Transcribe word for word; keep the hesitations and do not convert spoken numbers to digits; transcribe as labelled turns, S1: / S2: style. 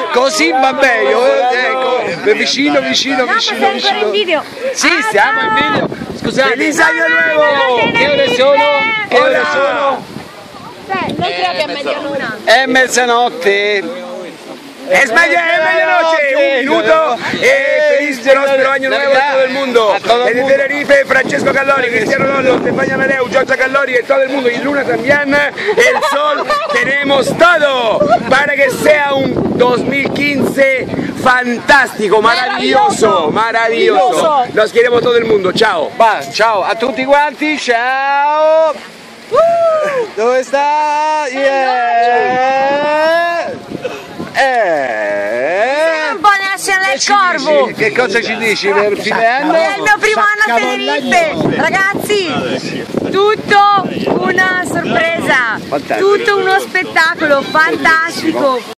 S1: Così va meglio, eh, ecco, vicino, vicino, vicino, vicino.
S2: In video.
S1: Sì, stiamo in video. Scusate.
S3: Feliz año nuovo!
S1: Che ore sono? Che ore sono?
S2: Non credo che è mezzanotte.
S1: È mezzanotte.
S3: Es medianoche, un minuto e feliz prospero año nuevo a todo el mundo. Desde Tenerife, Francesco Callori, Cristiano Ronaldo, Stefania Amadeu, Giorgia Callori y todo el mundo. Y Luna también, el sol, tenemos todo para que sea un dos mil quince fantástico, maravilloso, maravilloso. Los queremos todo el mundo, ciao.
S1: Va, ciao a tutti quanti, ciao. Dove sta? Yeah. Eh.
S2: Un po' nella scena del corvo.
S1: Dici? Che cosa ci dici per fine anno?
S2: È il mio primo anno a Tenerife. Ragazzi, tutto una sorpresa.
S1: Fantastico.
S2: Tutto uno spettacolo fantastico.